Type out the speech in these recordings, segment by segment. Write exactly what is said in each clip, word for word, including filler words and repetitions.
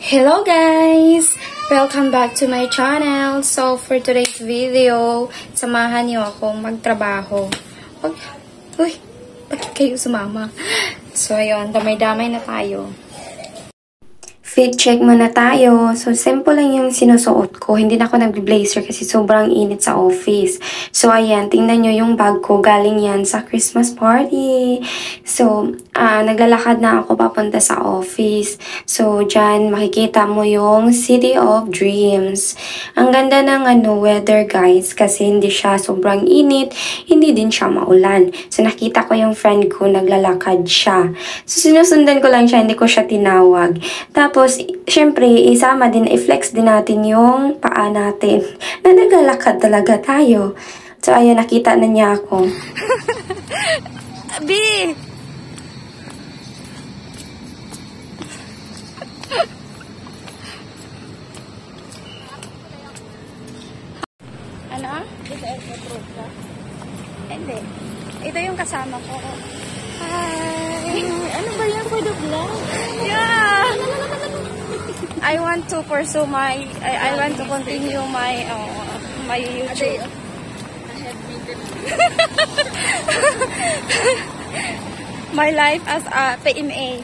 Hello guys! Welcome back to my channel. So for today's video, samahan niyo akong magtrabaho. Wag, uy, bakit kayo sumama? So ayun, damay-damay na tayo. Fit check muna tayo. So, simple lang yung sinusuot ko. Hindi na ako nag-blazer kasi sobrang init sa office. So, ayan. Tingnan nyo yung bag ko. Galing yan sa Christmas party. So, uh, naglalakad na ako papunta sa office. So, dyan makikita mo yung City of Dreams. Ang ganda ng ano, weather guys. Kasi hindi siya sobrang init. Hindi din siya maulan. So, nakita ko yung friend ko. Naglalakad siya. So, sinusundan ko lang siya. Hindi ko siya tinawag. Tapos, syempre, isama din, i-flex din natin yung paa natin na naglalakad talaga tayo. So, ayan, nakita na niya ako. B! Ano? Hindi. Ito yung kasama ko. Hi! Ano ba yan for the vlog? Yeah! I want to pursue my, I, I want to continue my, uh, my YouTube. My life as a P M A.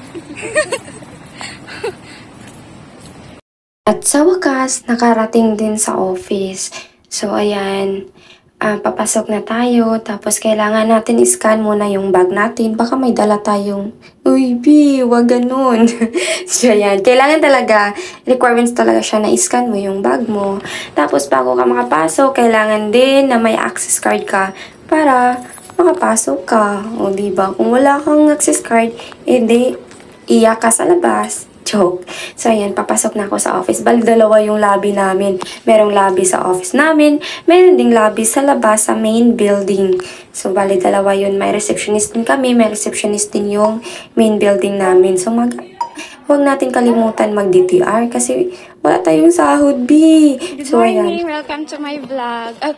At sa wakas, nakarating din sa office. So, ayan. Uh, papasok na tayo, tapos kailangan natin i-scan muna yung bag natin. Baka may dala tayong, uy, B, wag ganun. So, yan. Kailangan talaga, requirements talaga siya na i-scan mo yung bag mo. Tapos, bago ka makapasok, kailangan din na may access card ka para makapasok ka. O, diba? Kung wala kang access card, edi, iyak ka sa labas. Joke. So, ayan, papasok na ako sa office. Bali, dalawa yung lobby namin. Merong lobby sa office namin. Meron ding lobby sa labas, sa main building. So, bali, dalawa yun. May receptionist din kami. May receptionist din yung main building namin. So, mag... Huwag natin kalimutan mag-D T R kasi wala tayong sahod, B. Good so, morning. Ayan. Welcome to my vlog. Uh,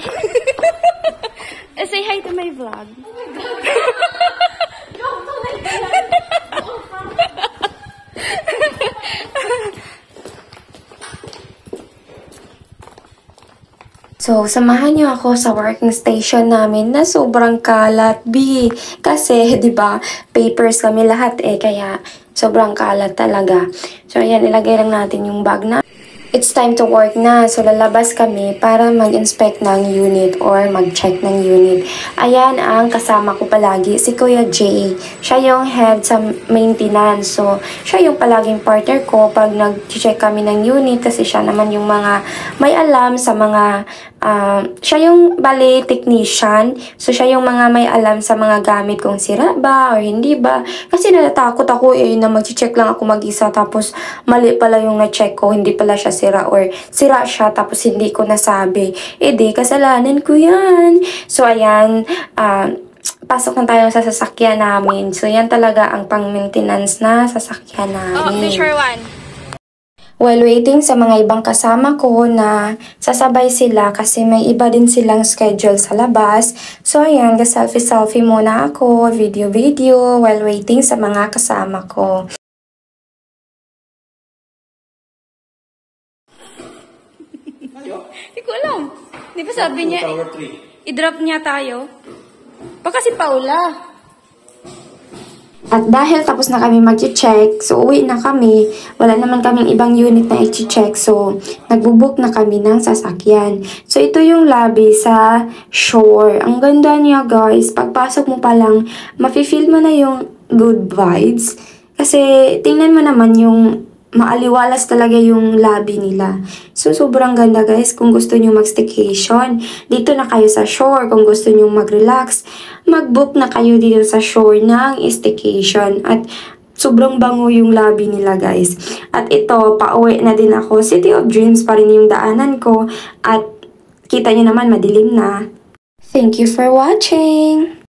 say hi to my vlog. So, samahan niyo ako sa working station namin na sobrang kalat, B. Kasi, di ba, papers kami lahat eh, kaya sobrang kalat talaga. So, ayan, ilagay lang natin yung bag na. It's time to work na. So, lalabas kami para mag-inspect ng unit or mag-check ng unit. Ayan ang kasama ko palagi, si Kuya Jay. Siya yung head sa maintenance. So, siya yung palaging partner ko pag nag-check kami ng unit kasi siya naman yung mga may alam sa mga Uh, siya yung bali technician. So, siya yung mga may alam sa mga gamit kung sira ba or hindi ba. Kasi natatakot ako eh na mag-check lang ako mag-isa tapos mali pala yung na-check ko. Hindi pala siya sira or sira siya tapos hindi ko nasabi. Eh di, kasalanan ko yan. So, ayan. Uh, pasok na tayo sa sasakyan namin. So, yan talaga ang pang-maintenance na sasakyan namin. Oh, the sure one. While waiting sa mga ibang kasama ko na sasabay sila kasi may iba din silang schedule sa labas. So, ayan, selfie-selfie muna ako, video-video while waiting sa mga kasama ko. Hindi ko alam. Di ba sabi niya, i-drop niya tayo? Baka si Paula. At dahil tapos na kami mag-check, so uwi na kami. Wala naman kaming ibang unit na i-check. So, nagbubook na kami ng sasakyan. So, ito yung lobby sa shore. Ang ganda niya, guys. Pagpasok mo pa lang, mafe-feel mo na yung good vibes. Kasi, tingnan mo naman yung maaliwalas talaga yung lobby nila. So, sobrang ganda guys. Kung gusto nyo mag-staycation, dito na kayo sa shore. Kung gusto nyo mag-relax, mag-book na kayo dito sa shore ng staycation. At sobrang bango yung lobby nila guys. At ito, pauwi na din ako. City of Dreams pa rin yung daanan ko. At kita nyo naman, madilim na. Thank you for watching!